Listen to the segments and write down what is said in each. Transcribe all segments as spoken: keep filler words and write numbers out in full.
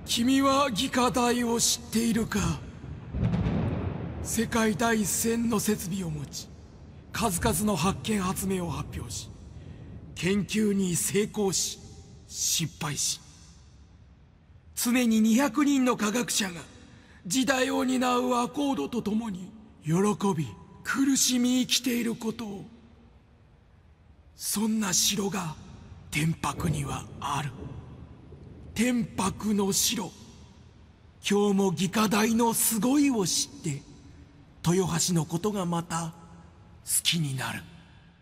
君は義科大を知っているか。世界第一線の設備を持ち、数々の発見発明を発表し、研究に成功し失敗し、常ににひゃくにんの科学者が時代を担うアコードと共に喜び苦しみ生きていることを。そんな城が天白にはある。天白の城。今日も義科大のすごいを知って豊橋のことがまた好きになる。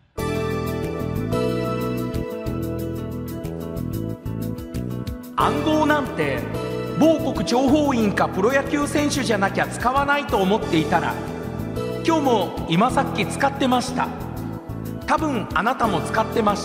暗号なんて某国諜報員かプロ野球選手じゃなきゃ使わないと思っていたら、今日も今さっき使ってました。多分あなたも使ってました。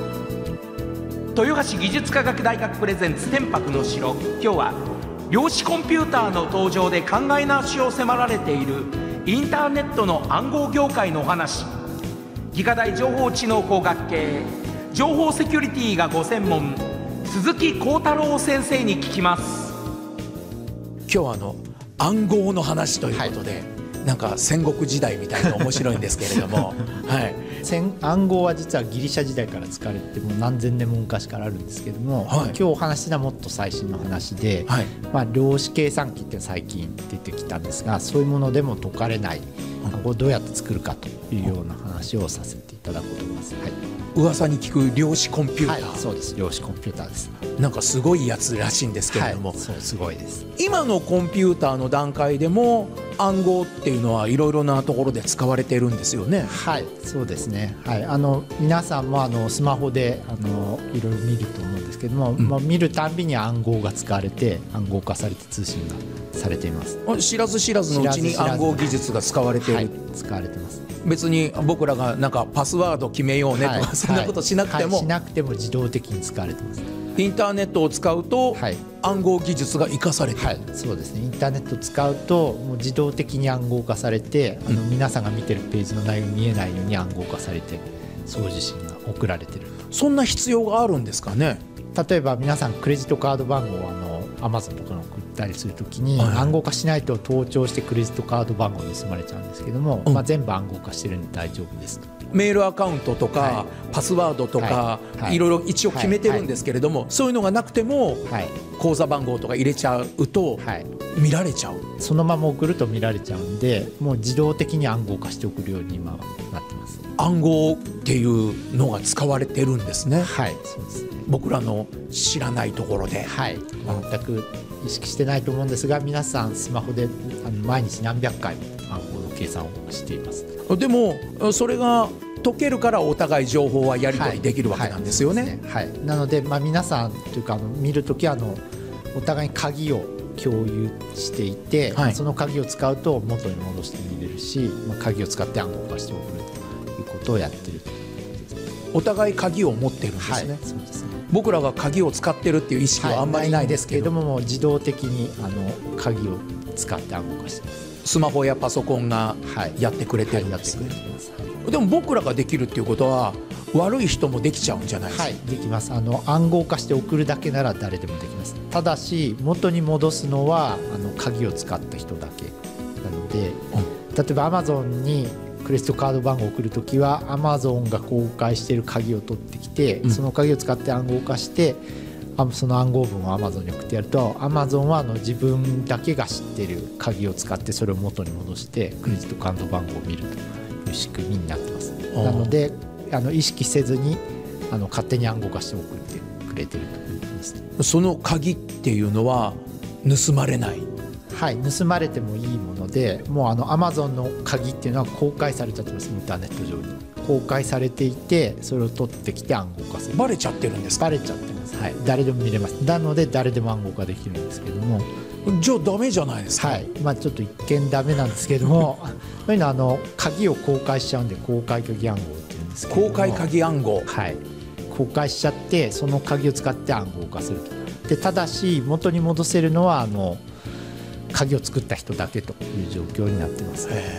豊橋技術科学大学プレゼンツ天白の城。今日は量子コンピューターの登場で考え直しを迫られているインターネットの暗号業界のお話。義科大情報知能工学系情報セキュリティがご専門、鈴木幸太郎先生に聞きます。 今日はあの暗号の話ということで、はい、なんか戦国時代みたいで面白いんですけれども、はい、 暗号は実はギリシャ時代から使われてもう何千年も昔からあるんですけども、はい、今日お話したのはもっと最新の話で、はい、まあ、量子計算機って最近出てきたんですが、そういうものでも解かれない暗号をどうやって作るかというような話をさせていただこうと思います。はい、 噂に聞く量子コンピューター、 はい、そうです、量子コンピューターです。 なんかすごいやつらしいんですけれども、 はい、そうすごいです。 今のコンピューターの段階でも暗号っていうのはいろいろなところで使われてるんですよね。 はい、そうですね。はい、あの皆さんもあのスマホであのいろいろ見ると思うんですけども、うん、まあ、見るたんびに暗号が使われて暗号化されて通信がされています。 知らず知らずのうちに暗号技術が使われている。はい、 使われてます。 別に僕らがなんかパスワード決めようねとか、はい、そんなことしなくても、 はい、しなくても自動的に使われてます。 インターネットを使うと、はい、暗号技術が生かされている。はい、 そうですね。インターネットを使うともう自動的に暗号化されて、あの皆さんが見てるページの内容見えないように暗号化されて送受信が送られてる。 そんな必要があるんですかね。 例えば皆さんクレジットカード番号をあの Amazon とかに送ったりするときに、はい、暗号化しないと盗聴してクレジットカード番号を盗まれちゃうんですけども、うん、まあ、全部暗号化してるんで大丈夫ですと。 メールアカウントとか、はい、パスワードとか、はいはい、いろいろ一応決めてるんですけれども、はいはい、そういうのがなくても、はい、口座番号とか入れちゃうと、はい、見られちゃう。 そのまま送ると見られちゃうんで、もう自動的に暗号化して送るように今はなってます。 暗号っていうのが使われてるんですね。 はい、そうですね。 僕らの知らないところで、 はい、全く意識してないと思うんですが、皆さんスマホであの毎日何百回も暗号の計算をしています。 でもそれが解けるからお互い情報はやり取りできるわけなんですよね。 はいはい、なので、まあ、皆さんというかあの見るときはあのお互いに鍵を共有していて、はい、その鍵を使うと元に戻して見れるし、まあ、鍵を使って暗号化して送るということをやってる。 お互い鍵を持ってるんですね。はい、そうですね。僕らが鍵を使ってるっていう意識はあんまりないですけど、 はい、ないんですけども、もう自動的にあの鍵を使って暗号化してます。 スマホやパソコンがやってくれてるんですね。はい、でも僕らができるっていうことは悪い人もできちゃうんじゃないですか。 はい、できます。あの暗号化して送るだけなら誰でもできます。ただし元に戻すのはあの鍵を使った人だけなので、うん、例えば Amazon にクレジットカード番号を送るときは Amazon が公開している鍵を取ってきて、うん、その鍵を使って暗号化してその暗号文を Amazon に送ってやると Amazon はあの自分だけが知っている鍵を使ってそれを元に戻してクレジットカード番号を見るという仕組みになってます。なのであの意識せずにあの勝手に暗号化して送ってくれてるということですね。 その鍵っていうのは盗まれない。 はい、盗まれてもいいもので、もうあの Amazon の鍵っていうのは公開されちゃってます。インターネット上に公開されていて、それを取ってきて暗号化する。 バレちゃってるんですか。 バレちゃってます。はい、誰でも見れます。なので誰でも暗号化できるんですけども、 じゃあダメじゃないですか。 はい、まあ、ちょっと一見ダメなんですけどもそういうのはあの鍵を公開しちゃうんで公開鍵暗号っていうんですけども、 公開鍵暗号、 はい、公開しちゃってその鍵を使って暗号化すると。でただし元に戻せるのはあの鍵を作った人だけという状況になってます。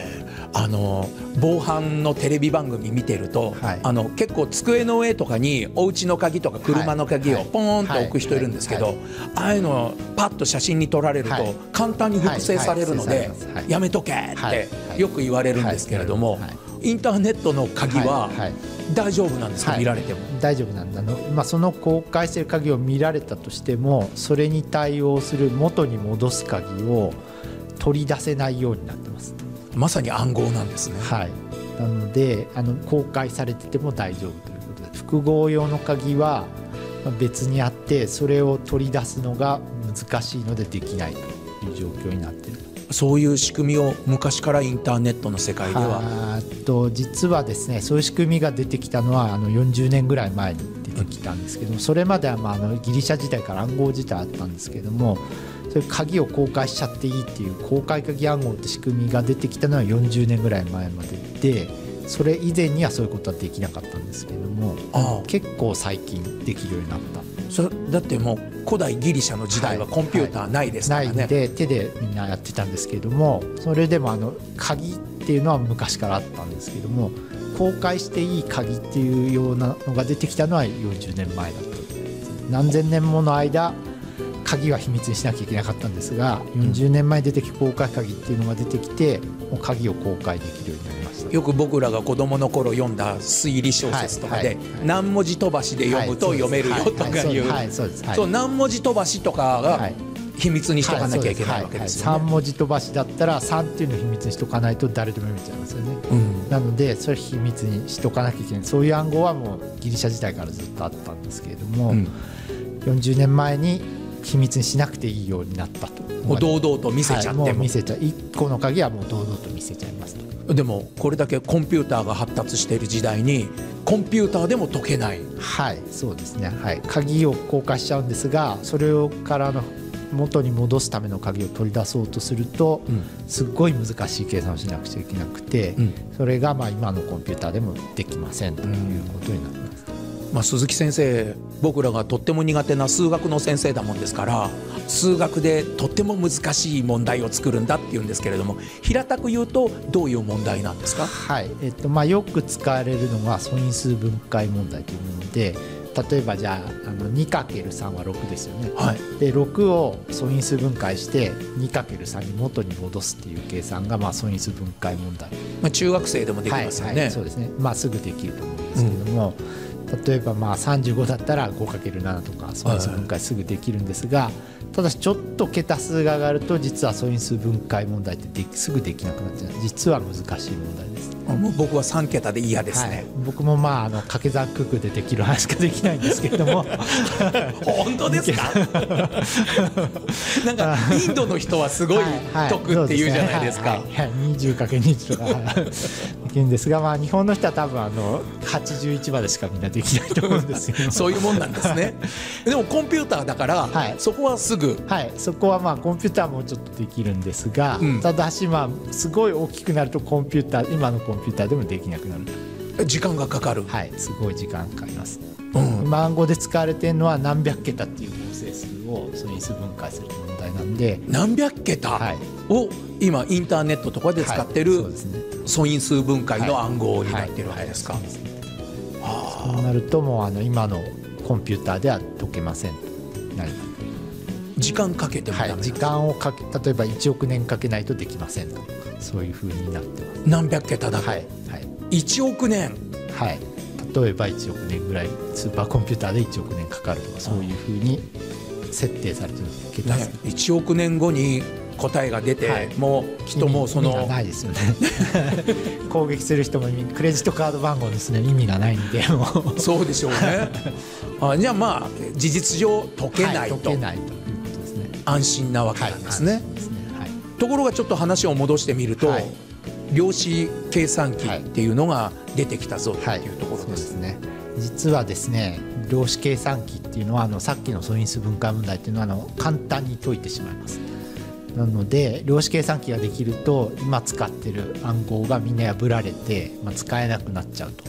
あの防犯のテレビ番組見てると、はい、あの結構机の上とかにお家の鍵とか車の鍵をポーンと置く人いるんですけど、ああいうのパッと写真に撮られると簡単に複製されるのでやめとけってよく言われるんですけれども、インターネットの鍵は大丈夫なんですか、はい、見られても。 大丈夫なんだの、まあ、その公開している鍵を見られたとしてもそれに対応する元に戻す鍵を取り出せないようになってます。 まさに暗号なんですね。 はい、なのであの公開されてても大丈夫ということで、複合用の鍵は別にあってそれを取り出すのが難しいのでできないという状況になっている。 そういう仕組みを昔からインターネットの世界ではあと実はですね、そういう仕組みが出てきたのはあのよんじゅうねんぐらい前に出てきたんですけども、それまではまああのギリシャ時代から暗号自体あったんですけども、そういう鍵を公開しちゃっていいっていう公開鍵暗号って仕組みが出てきたのはよんじゅうねんぐらい前までで、それ以前にはそういうことはできなかったんですけども、ああ結構最近できるようになった。 そだってもう古代ギリシャの時代はコンピューターないですからね、はいはい、 ないんで手でみんなやってたんですけども、それでもあの鍵っていうのは昔からあったんですけども、公開していい鍵っていうようなのが出てきたのはよんじゅうねんまえだった。何千年もの間鍵は秘密にしなきゃいけなかったんですが、よんじゅうねんまえに出てきた公開鍵っていうのが出てきて、もう鍵を公開できるようになりました。 よく僕らが子供の頃読んだ推理小説とかで何文字飛ばしで読むと読めるよとかいう、そう何文字飛ばしとかが秘密にしとかなきゃいけないわけですよね。 さん文字飛ばしだったらさんっていうのを秘密にしとかないと誰でも読めちゃいますよね、うん、なのでそれ秘密にしとかなきゃいけない。そういう暗号はもうギリシャ時代からずっとあったんですけれども、うん、よんじゅうねんまえに秘密にしなくていいようになったと。 もう堂々と見せちゃっても、 はい、もう見せちゃいっこの鍵はもう堂々と見せちゃいますと。 でもこれだけコンピューターが発達している時代にコンピューターでも解けない。 はいそうですね、はい、鍵を公開しちゃうんですが、それをからの元に戻すための鍵を取り出そうとすると、うん、すっごい難しい計算をしなくちゃいけなくて、うん、それがまあ今のコンピューターでもできませんということになってます、 うんまあ、鈴木先生、僕らがとっても苦手な数学の先生だもんですから、数学でとっても難しい問題を作るんだっていうんですけれども、平たく言うとどういう問題なんですか？ はい、えっとまあ、よく使われるのが素因数分解問題というもので、例えばじゃあ、あの にかけるさん はろくですよね、はい、でろくを素因数分解して にかけるさん に元に戻すっていう計算がまあ素因数分解問題、 まあ、中学生でもできますよね、 はいはい、そうですね、まあ、すぐできると思うんですけれども、うん、例えばまあさんじゅうごだったら ごかけるなな とか素因数分解すぐできるんですが、ただしちょっと桁数が上がると実は素因数分解問題ってですぐできなくなっちゃう。実は難しい問題です。 もう僕はさん桁で嫌ですね、はい、 僕もまああの掛け算九九でできる話しかできないんですけれども本当ですかなんかインドの人はすごい解くっていうじゃないですか。 にじゅうかけるにじゅうとかできるんですが、まあ、日本の人は多分あのはちじゅういちまでしかみんなできないと思うんですけどそういうもんなんですね。でもコンピューターだから、はい、そこはすぐ、 はい、そこはまあコンピューターもちょっとできるんですが、うん、ただしまあすごい大きくなるとコンピューター今のコンピューターでもできなくなる。 時間がかかる。 はい、すごい時間かかります、うん、今暗号で使われているのは何百桁っていう合成数を素因数分解する問題なんで、 何百桁を今インターネットとかで使ってる素因数分解の暗号になっているわけですか。 そうなるともうあの今のコンピューターでは解けませんとなります。 時間かけてもダメなんですか？ はい、時間をかけ、例えばいちおくねんかけないとできませんと、そういう風になってます。 何百桁だと、はいはい、いちおくねん、 はい、例えばいちおくねんぐらいスーパーコンピューターでいちおくねんかかるとか、そういう風に設定されてる桁数、 ね、いちおくねんごに答えが出て、はい、もうきっともうその意味がないですよね攻撃する人もクレジットカード番号ですね、意味がないんでもうそうでしょうねあ、じゃあまあ事実上解けないと、 はい、解けないということですね。 安心なわけなんですね、はい、ですね、はい、ところがちょっと話を戻してみると、はい、量子計算機っていうのが出てきたぞっていうところです、 はいはい、そうですね。実はですね、量子計算機っていうのはあのさっきの素因数分解問題っていうのはあの簡単に解いてしまいます。なので量子計算機ができると今使ってる暗号がみんな破られて、まあ、使えなくなっちゃうと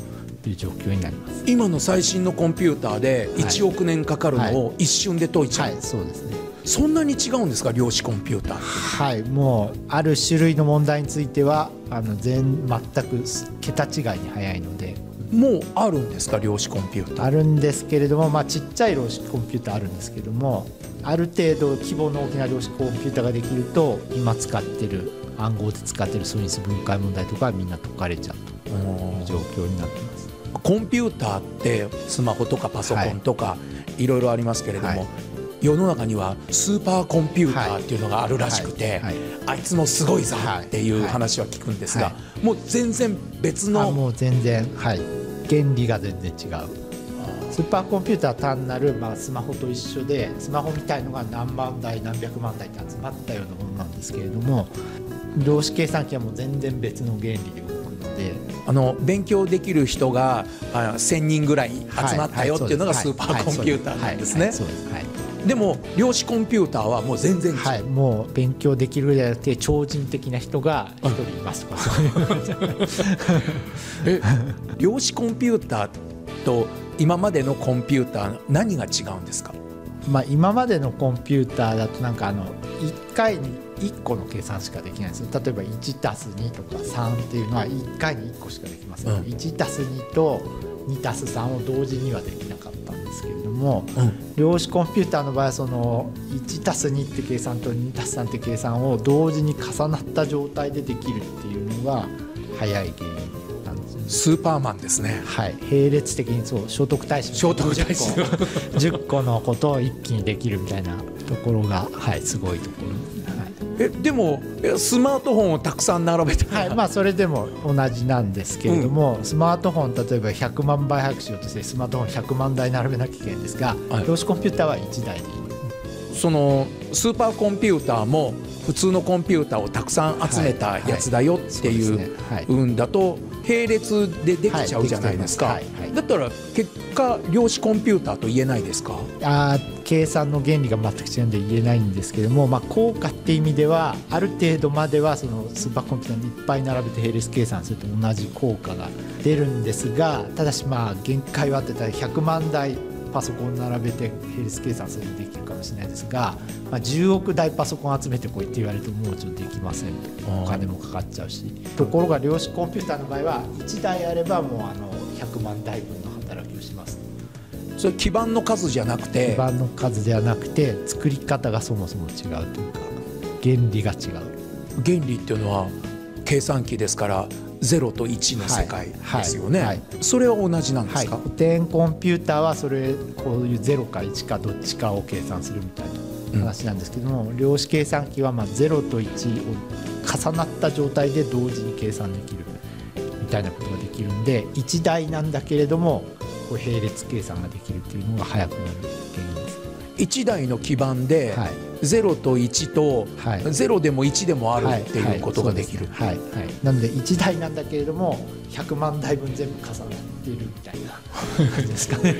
という状況になります。 今の最新のコンピューターでいちおくねんかかるのを一瞬で解いちゃう、 はいはい、そうですね。 そんなに違うんですか、量子コンピューターって。 はい、もうある種類の問題についてはあの全全く桁違いに速いので。 もうあるんですか、量子コンピューター。 あるんですけれども、まあ、ちっちゃい量子コンピューターあるんですけども、ある程度規模の大きな量子コンピューターができると今使ってる暗号で使ってる素因数分解問題とかはみんな解かれちゃうという状況になってます。 コンピューターってスマホとかパソコンとかいろいろありますけれども、はい、世の中にはスーパーコンピューターっていうのがあるらしくて、はいはいはい、あいつもすごいぞっていう話は聞くんですが、はいはい、もう全然別の。 あもう全然、はい、原理が全然違う。スーパーコンピューターは単なる、まあ、スマホと一緒で、スマホみたいのが何万台何百万台って集まったようなものなんですけれども、量子計算機はもう全然別の原理で動くので、 あの勉強できる人がせんにんぐらい集まったよっていうのがスーパーコンピューターなんですね。でも量子コンピューターはもう全然違う、 はい、もう勉強できるぐらいじゃなくて超人的な人が一人いますとかそういうえ量子コンピューターと今までのコンピューター何が違うんですか。 まあ、今までのコンピューターだとなんかあのいっかいにいっこの計算しかできないんですよ。例えばいちたすにとかさんっていうのはいっかいにいっこしかできません、うん、いちたすにとにたすさんを同時にはできなかったんですけれども、うん、量子コンピューターの場合はそのいちたすにって計算とにたすさんって計算を同時に重なった状態でできるっていうのが早い原因なんですね。 スーパーマンですね。 はい、並列的にそう聖徳太子聖徳太子じゅっこのことを一気にできるみたいなところが、はい、すごいところですね。はいえでもスマートフォンをたくさん並べて、 はいまあ、それでも同じなんですけれども、うん、スマートフォン例えばひゃくまんばい速くしようとしてスマートフォンひゃくまんだい並べなきゃいけないんですが、はい、量子コンピューターはいちだいでいい。 そのスーパーコンピューターも普通のコンピューターをたくさん集めたやつだよっていううんだと並列でできちゃうじゃないですか、はいはいはいはい、だったら結果量子コンピューターと言えないですか。 あ計算の原理が全く違うんで言えないんですけども、まあ、効果って意味ではある程度まではそのスーパーコンピューターにいっぱい並べて並列計算すると同じ効果が出るんですが、ただしまあ限界はあってたらひゃくまんだいパソコン並べて並列計算するとできるかもしれないですが、まあ、じゅうおくだいパソコン集めてこいって言われるともうちょっとできませんと、お金もかかっちゃうし、ところが量子コンピューターの場合はいちだいあればもうあのひゃくまんだいぶんの働きをします。 それ基盤の数じゃなくて基盤の数ではなくて作り方がそもそも違うというか原理が違う。 原理っていうのは計算機ですからゼロといちの世界ですよね、はいはいはい、それは同じなんですか。 はい、古典コンピューターはそれこういうゼロかいちかどっちかを計算するみたいな話なんですけども、うん、量子計算機はまあゼロといちを重なった状態で同時に計算できるみたいなことができるんでいちだいなんだけれどもこう並列計算ができるっていうのが早くなる原因です。 いちだいの基盤でゼロといちとゼロでもいちでもあるっていうことができる。 はいはいはいはい、なのでいちだいなんだけれどもひゃくまんだいぶん全部重なっているみたいな感じですかね。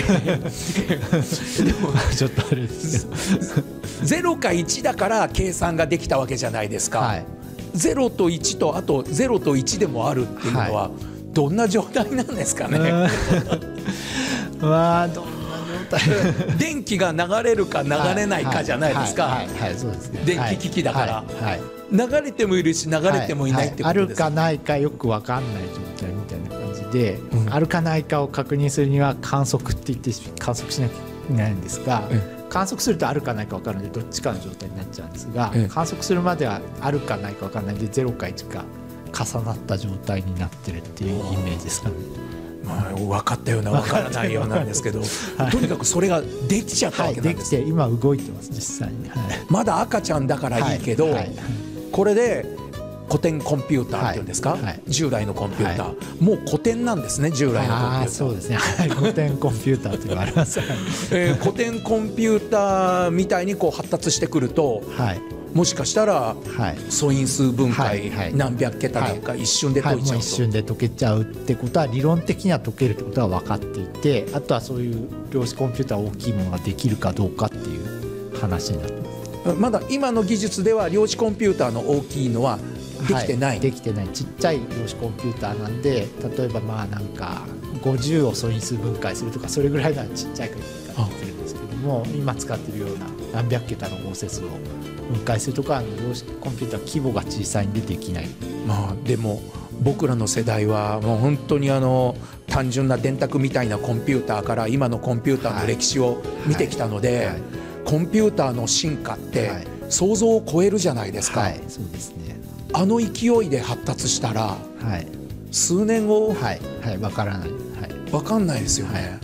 でもちょっとあれですけどゼロかいちだから計算ができたわけじゃないですか、はい、ゼロといちとあとゼロといちでもあるっていうのは、はい、どんな状態なんですかね。 まあどんな状態電気が流れるか流れないかじゃないですか。電気機器だから、はいはいはい、流れてもいるし流れてもいないってことです、 はいはい、あるかないかよく分かんない状態みたいな感じで、うん、あるかないかを確認するには観測って言って観測しなきゃいけないんですが、うん、観測するとあるかないか分かるのでどっちかの状態になっちゃうんですが、うん、観測するまではあるかないか分かんないでゼロかいちか重なった状態になってるっていうイメージですかね。 まあ、分かったような分からないようなんですけど、はい、とにかくそれができちゃったわけなんです、 はい、できて今動いてます実際に、はい、 まだ赤ちゃんだからいいけど、はいはい、これで古典コンピューターっていうんですか、はいはい、従来のコンピューター、はい、もう古典なんですね従来のコンピューター。 あそうですね、はい、古典コンピューターと言われます、 えー、古典コンピューターみたいにこう発達してくると、はいもしかしたら素因数分解何百桁なんか一瞬で解いちゃうと、 はいはい、一瞬で解けちゃうってことは理論的には解けるってことは分かっていて、あとはそういう量子コンピューター大きいものができるかどうかっていう話になってます。 まだ今の技術では量子コンピューターの大きいのはできてない、はい、 できてないちっちゃい量子コンピューターなんで、例えばまあなんかごじゅうを素因数分解するとかそれぐらいのはちっちゃい数ができるんですけども、今使ってるような何百桁の合成数を分解するとか量子コンピューター規模が小さいんでできない。 まあでも僕らの世代はもう本当にあの単純な電卓みたいなコンピューターから今のコンピューターの歴史を見てきたので、はいはい、コンピューターの進化って想像を超えるじゃないですか、 はい、そうですね。 あの勢いで発達したら、はい、数年後、 はいはい、分からない、はい、 分かんないですよね、はいはい、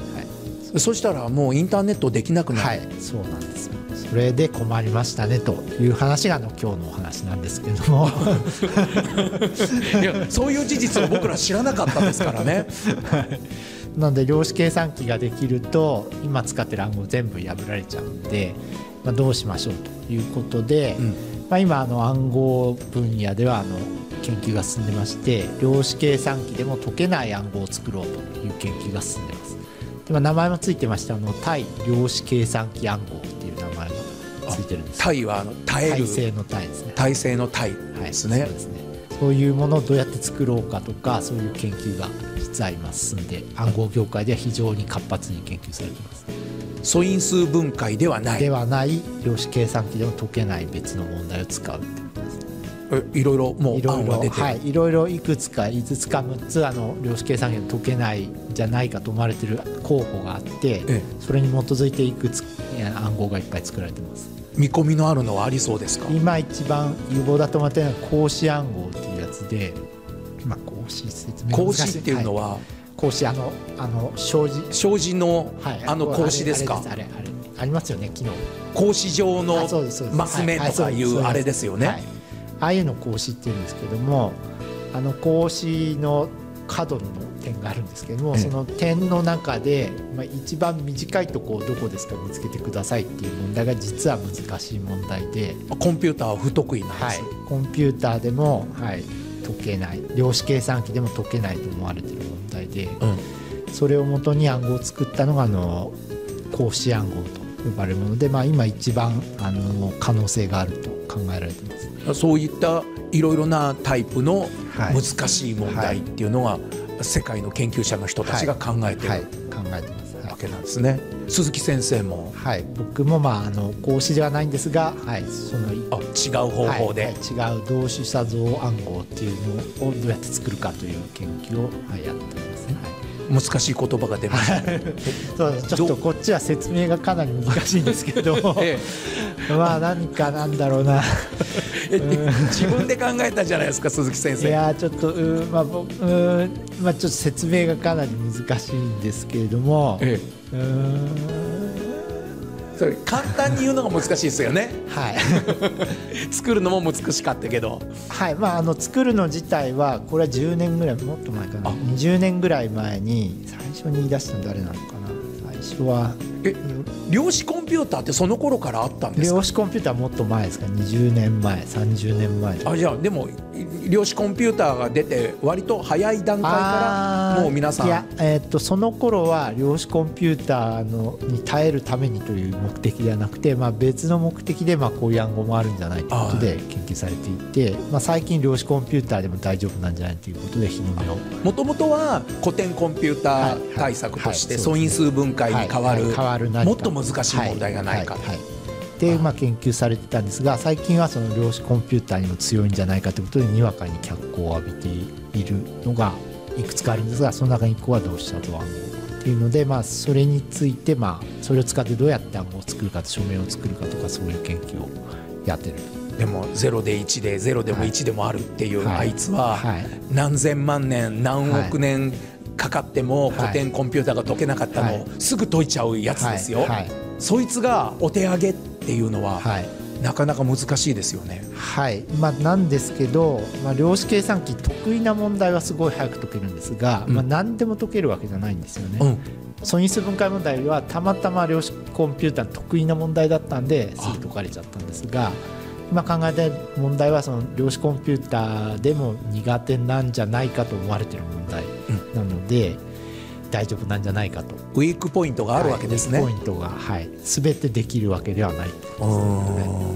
そしたらもうインターネットできなくなる、 はい、そうなんですよ。それで困りましたねという話があの今日のお話なんですけどもいやそういう事実を僕ら知らなかったですからねなので量子計算機ができると今使ってる暗号全部破られちゃうんで、まあ、どうしましょうということで、うんまあ、今あの暗号分野ではあの研究が進んでまして、量子計算機でも解けない暗号を作ろうという研究が進んでます。で、まあ、名前もついてまして、あの対量子計算機暗号っていう名前がついてるんです。 対はあの耐える、 耐性の耐ですね。 耐性の耐ですね、 はい、そうですね。そういうものをどうやって作ろうかとか、そういう研究が実は今進んで、暗号業界では非常に活発に研究されています。 素因数分解ではないではない量子計算機でも解けない別の問題を使うってことです。 いろいろもう案が出てる、 はい、いろいろいくつかいつつかむっつあの量子計算機で解けないんじゃないかと思われている候補があって、ええ、それに基づいていくつ暗号がいっぱい作られています。 見込みのあるのはありそうですか？ 今一番有望だと思っているのは格子暗号っていうやつで、まあ、格子説明格子っていうのは、はい、 格子あのあの障子障子の、はい、あの格子ですか？ あれあれあれありますよね、昨日格子状のマス目とかいうあれですよね。 はい、ああいうのを格子っていうんですけども、あの格子の角の点があるんですけども、その点の中で、まあ、一番短いところをどこですか見つけてくださいっていう問題が実は難しい問題で、 コンピューターは不得意なんです、 はい、コンピューターでも、はい、解けない、量子計算機でも解けないと思われている問題で、うん、それをもとに暗号を作ったのがあの格子暗号と呼ばれるもので、まあ、今一番あの可能性があると考えられています。 そういったいろいろなタイプの難しい問題っていうのは、はい、世界の研究者の人たちが考えている、はいはい、考えてます、はい、わけなんですね。鈴木先生も、 はい、僕も、まあ、あの格子ではないんですが、はい、そのあ違う方法で、 はいはい、違う同種差像暗号っていうのをどうやって作るかという研究を、はい、やっておりますね。はい難しい言葉が出ましたそうちょっとこっちは説明がかなり難しいんですけど、ええ、まあ何かなんだろうな自分で考えたじゃないですか鈴木先生。 いやちょっとう、まあ僕う、まあ、ちょっと説明がかなり難しいんですけれども、ええ、うーんそれ簡単に言うのが難しいですよねはい作るのも難しかったけど、 はいまあ、あの作るの自体はこれはじゅうねんぐらいもっと前かな、にじゅうねんぐらい前に最初に言い出したの誰なのかな。最初はえ量子コンピューターってその頃からあったんですか？ 量子コンピューターはもっと前ですか、にじゅうねんまえさんじゅうねんまえ。 あじゃあでも量子コンピューターが出て割と早い段階からもう皆さん。 いや、えー、っとその頃は量子コンピューターのに耐えるためにという目的ではなくて、まあ、別の目的でまあこういう暗号もあるんじゃないということで研究されていて、まあ、最近量子コンピューターでも大丈夫なんじゃないということで日の目を。 もともとは古典コンピューター対策として素因数分解に変わる、 はいはいはい、 もっと難しい問題がないかと、 はいはいはいでまあ、研究されてたんですが、最近はその量子コンピューターにも強いんじゃないかということでにわかに脚光を浴びているのがいくつかあるんですが、その中にいっこは同志社と暗号っていうので、まあ、それについて、まあ、それを使ってどうやって暗号を作るかと証明を作るかとかそういう研究をやってる。 でもゼロでいちでゼロでもいちでもあるっていう、はい、あいつは何千万年何億年かかっても古典コンピューターが解けなかったのをすぐ解いちゃうやつですよ、はいはいはい、そいつがお手上げっていうのは、はい、なかなか難しいですよね。 はい、まあ、なんですけど、まあ、量子計算機得意な問題はすごい早く解けるんですが、うんまあ、何でも解けるわけじゃないんですよね、うん、素因数分解問題はたまたま量子コンピューター得意な問題だったんですぐ解かれちゃったんですが、今考えたい問題はその量子コンピューターでも苦手なんじゃないかと思われている問題なので、うん大丈夫なんじゃないかと。 ウィークポイントがあるわけですね。 はい、ウィークポイントが、はい、全てできるわけではないということですね。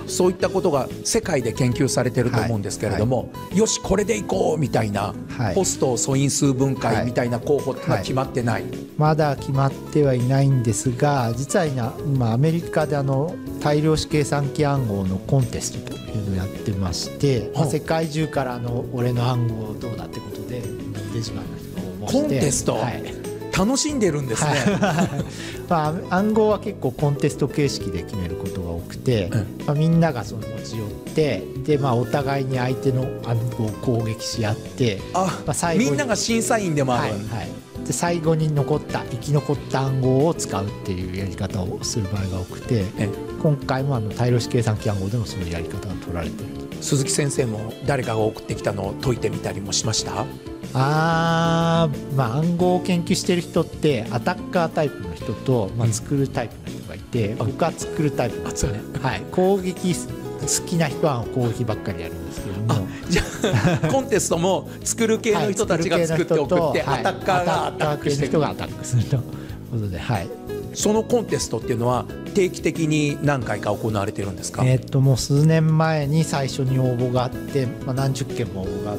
そういったことが世界で研究されてると思うんですけれども、はいはい、よしこれでいこうみたいな、はい、ポスト素因数分解みたいな候補ってのは決まってない、はいはい、 まだ決まってはいないんですが、実は今アメリカであの大量子計算機暗号のコンテストというのをやってまして、まあ、世界中からあの俺の暗号どうだってことでデジマンの人が応募してコンテスト、はい、楽しんでるんですね、 まあ、暗号は結構コンテスト形式で決めることが多くて、うんまあ、みんながその持ち寄ってで、まあ、お互いに相手の暗号を攻撃し合って、 あ、まあ、最後にみんなが審査員でもある、はいはい、 で最後に残った生き残った暗号を使うっていうやり方をする場合が多くて、今回もあの大量子計算機暗号でもそういうやり方が取られている。 鈴木先生も誰かが送ってきたのを解いてみたりもしました？ あー、まあ、暗号を研究してる人ってアタッカータイプの人と、まあ、作るタイプの人がいて、うん、僕は作るタイプなんですよね、はい、攻撃好きな人は攻撃ばっかりやるんですけども、 じゃあコンテストも作る系の人たちが作って送って、はい、アタッカーがアタックしてる人がアタックするということで、はい、そのコンテストっていうのは定期的に何回か行われているんですか？ えー、ともう数年前に最初に応募があって、まあ、何十件も応募があって、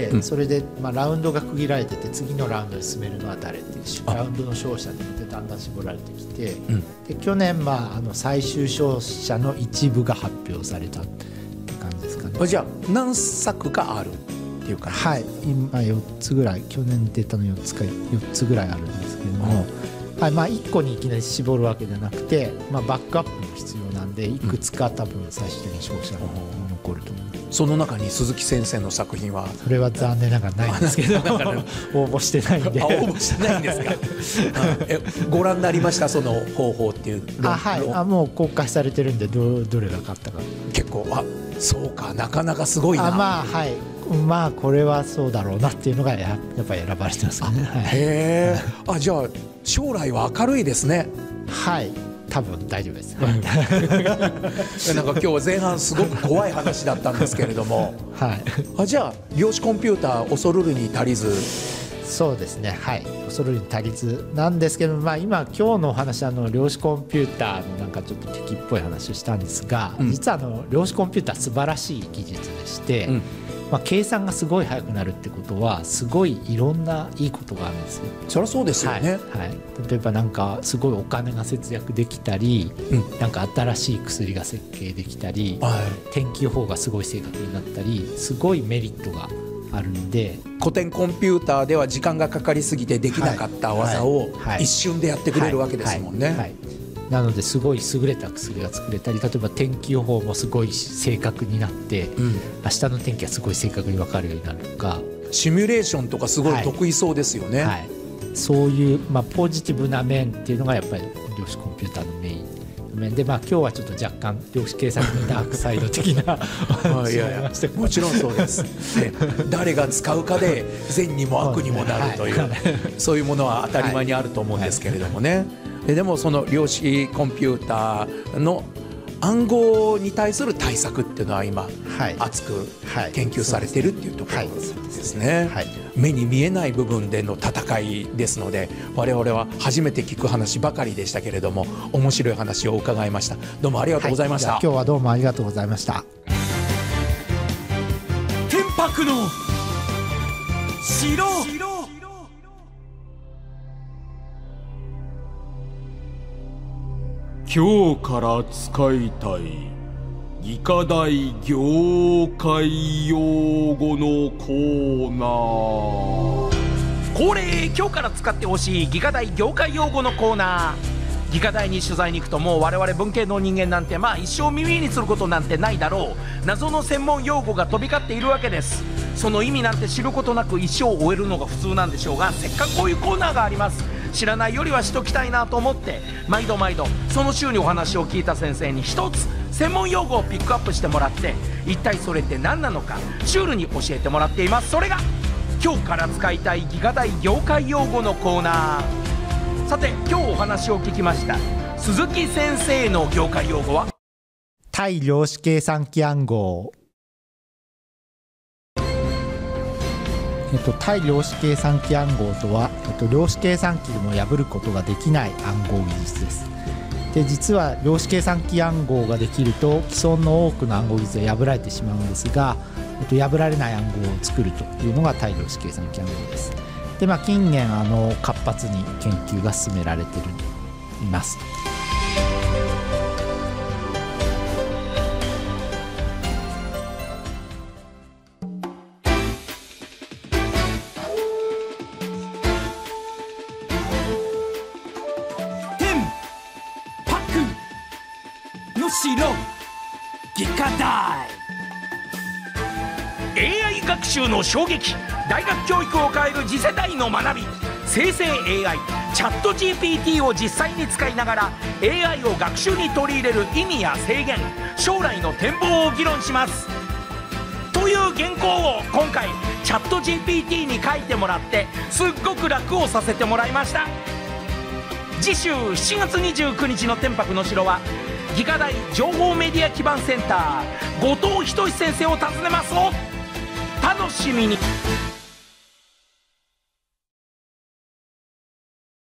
うん、それで、まあ、ラウンドが区切られてて次のラウンドに進めるのは誰っていうラウンドの勝者によってだんだん絞られてきて、うん、で去年、まあ、あの最終勝者の一部が発表されたって感じですかね。 じゃあ何作かあるっていうか、 はい、今よっつぐらい、去年出たのよっつかよっつぐらいあるんですけども、うん、はい、まあ、いっこにいきなり絞るわけじゃなくて、まあ、バックアップも必要なんでいくつか多分最終的に勝者が残ると思う、 うん、その中に鈴木先生の作品は？ それは残念ながらないんですけど応募してないんで。 あ、応募してないんですかえご覧になりました？その方法っていうあ、はい、あ、もう公開されてるんで ど, どれが勝ったか結構、あ、そうか、なかなかすごいな。 あ、まあ、はい、まあこれはそうだろうなっていうのが や, やっぱり選ばれてますね。 はい、へー、あ、じゃあ将来は明るいですね。 はい、多分大丈夫です。 なんか今日は前半すごく怖い話だったんですけれども、 はい、 あ、じゃあ量子コンピューター恐るるに足りず。 そうですね、はい、恐るるに足りずなんですけど、まあ、今今日のお話あの量子コンピューターのなんかちょっと敵っぽい話をしたんですが、うん、実はあの量子コンピューター素晴らしい技術でして、うん、まあ、計算がすごい速くなるってことはすごいいろんないいことがあるんですよ。 そりゃそうですよね、 はいはい、例えばなんかすごいお金が節約できたり、うん、なんか新しい薬が設計できたり、はい、天気予報がすごい正確になったりすごいメリットがあるんで、 古典コンピューターでは時間がかかりすぎてできなかった技を一瞬でやってくれるわけですもんね。 はいはいはいはい、なのですごい優れた薬が作れたり、例えば天気予報もすごい正確になって、うん、明日の天気がすごい正確に分かるようになるとか、 シミュレーションとかすごい得意そうですよね。はいはい、 そういう、まあ、ポジティブな面っていうのがやっぱり量子コンピューターのメイン面で、まあ、今日はちょっと若干量子計算のダークサイド的ないやいやもちろんそうです、ね、誰が使うかで善にも悪にもなるという、そういうものは当たり前にあると思うんですけれどもね、はいはい、でもその量子コンピューターの暗号に対する対策っていうのは今、はい、熱く研究されているっていうところですね。はい、目に見えない部分での戦いですので、我々は初めて聞く話ばかりでしたけれども、面白い話を伺いました。どうもありがとうございました。はい、 今日はどうもありがとうございました。 天白の城。今日から使いたい技科大業界用語のコーナー。 恒例、今日から使ってほしい技科大業界用語のコーナー。技科大に取材に行くと、もう我々文系の人間なんてまあ一生耳にすることなんてないだろう。謎の専門用語が飛び交っているわけです。その意味なんて知ることなく一生を終えるのが普通なんでしょうが、せっかくこういうコーナーがあります。知らないよりはしときたいなと思って、毎度毎度その週にお話を聞いた先生に一つ専門用語をピックアップしてもらって、一体それって何なのかシュールに教えてもらっています。それが今日から使いたい技科大業界用語のコーナー。さて、今日お話を聞きました鈴木先生の業界用語は対量子計算機暗号。えっと、対量子計算機暗号とは、えっと、量子計算機でも破ることができない暗号技術です。 で実は量子計算機暗号ができると既存の多くの暗号技術は破られてしまうんですが、えっと、破られない暗号を作るというのが対量子計算機暗号です。で、まあ、近年あの活発に研究が進められています。 ギカ大 エーアイ 学習の衝撃、大学教育を変える次世代の学び、生成 エーアイ チャット ジーピーティー を実際に使いながら エーアイ を学習に取り入れる意味や制限、将来の展望を議論しますという原稿を今回チャット ジーピーティー に書いてもらってすっごく楽をさせてもらいました。次週しちがつにじゅうくにちの天白の城は技科大情報メディア基盤センター後藤仁先生を訪ねます。お楽しみに。